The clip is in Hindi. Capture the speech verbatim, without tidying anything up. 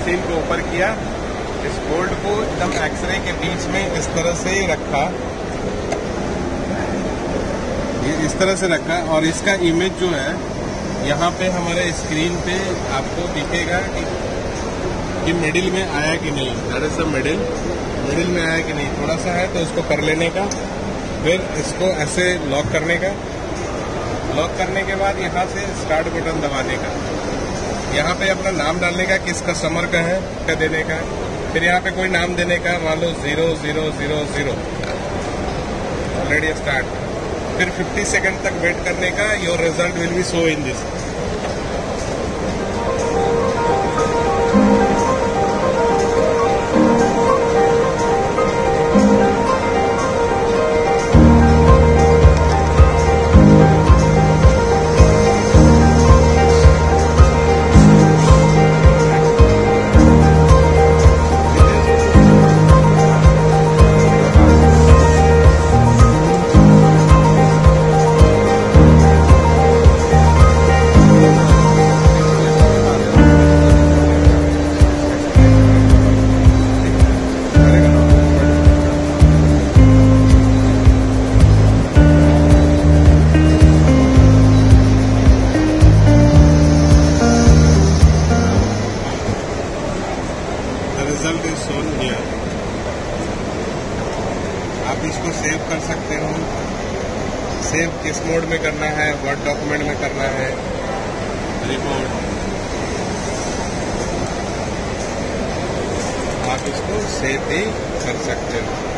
मशीन को ऊपर किया, इस बोल्ट को एकदम एक्सरे के बीच में इस तरह से रखा, ये इस तरह से रखा और इसका इमेज जो है यहाँ पे हमारे स्क्रीन पे आपको दिखेगा कि, कि मिडिल में आया कि नहीं। That is the middle, middle में आया कि नहीं, थोड़ा सा है तो इसको कर लेने का, फिर इसको ऐसे लॉक करने का, लॉक करने के बाद यहाँ से स्टार्ट बटन दबाने का, यहाँ पे अपना नाम डालने का, किस कस्टमर का है क्या देने का, फिर यहाँ पे कोई नाम देने का, मान लो zero zero zero zero, already start, फिर पचास सेकंड तक वेट करने का, your result will be show in this. Result is shown here. आप इसको सेव कर सकते हो, सेव किस मोड में करना है, वर्ड डॉक्यूमेंट में करना है, रिपोर्ट, आप इसको सेव भी कर सकते हो।